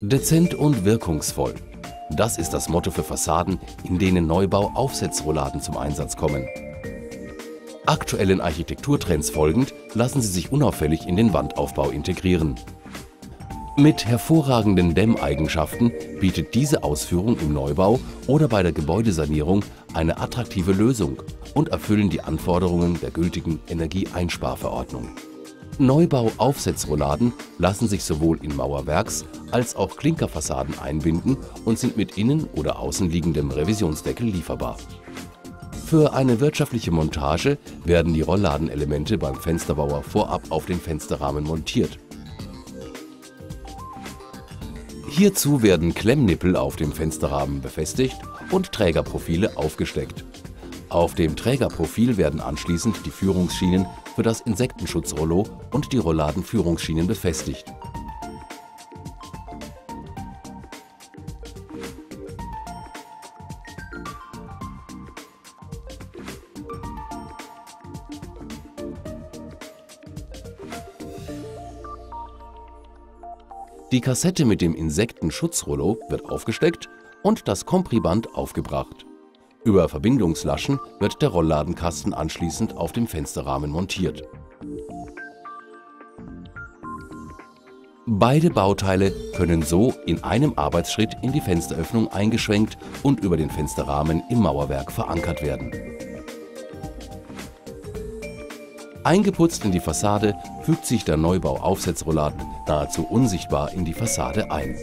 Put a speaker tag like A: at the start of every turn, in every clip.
A: Dezent und wirkungsvoll. Das ist das Motto für Fassaden, in denen Neubau-Aufsetzrouladen zum Einsatz kommen. Aktuellen Architekturtrends folgend lassen sie sich unauffällig in den Wandaufbau integrieren. Mit hervorragenden Dämmeigenschaften bietet diese Ausführung im Neubau oder bei der Gebäudesanierung eine attraktive Lösung und erfüllen die Anforderungen der gültigen Energieeinsparverordnung. Neubau-Aufsetzrouladen lassen sich sowohl in Mauerwerks- als auch Klinkerfassaden einbinden und sind mit innen oder außen liegendem Revisionsdeckel lieferbar. Für eine wirtschaftliche Montage werden die Rollladenelemente beim Fensterbauer vorab auf den Fensterrahmen montiert. Hierzu werden Klemmnippel auf dem Fensterrahmen befestigt und Trägerprofile aufgesteckt. Auf dem Trägerprofil werden anschließend die Führungsschienen für das Insektenschutzrollo und die Rollladenführungsschienen befestigt. Die Kassette mit dem Insektenschutzrollo wird aufgesteckt und das Kompriband aufgebracht. Über Verbindungslaschen wird der Rollladenkasten anschließend auf dem Fensterrahmen montiert. Beide Bauteile können so in einem Arbeitsschritt in die Fensteröffnung eingeschwenkt und über den Fensterrahmen im Mauerwerk verankert werden. Eingeputzt in die Fassade fügt sich der Neubau-Aufsetzrouladen nahezu unsichtbar in die Fassade ein.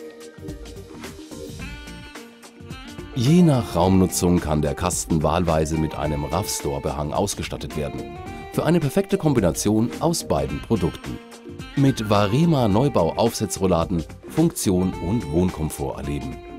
A: Je nach Raumnutzung kann der Kasten wahlweise mit einem RAV-Store-Behang ausgestattet werden. Für eine perfekte Kombination aus beiden Produkten. Mit Varema Neubau-Aufsetzrouladen Funktion und Wohnkomfort erleben.